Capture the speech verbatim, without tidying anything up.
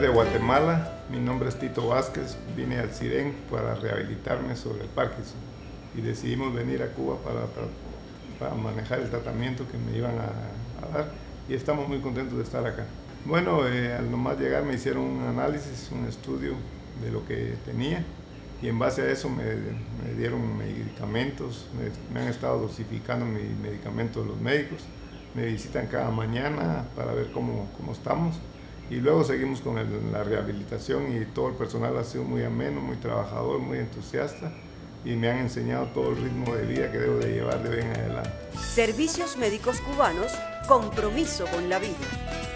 Guatemala, mi nombre es Tito Vázquez, vine al CIREN para rehabilitarme sobre el Parkinson y decidimos venir a Cuba para, para manejar el tratamiento que me iban a, a dar y estamos muy contentos de estar acá. Bueno, eh, al nomás llegar me hicieron un análisis, un estudio de lo que tenía y en base a eso me, me dieron medicamentos, me, me han estado dosificando mis medicamentos los médicos, me visitan cada mañana para ver cómo, cómo estamos. Y luego seguimos con el, la rehabilitación y todo el personal ha sido muy ameno, muy trabajador, muy entusiasta y me han enseñado todo el ritmo de vida que debo de llevar de hoy en adelante. Servicios Médicos Cubanos, compromiso con la vida.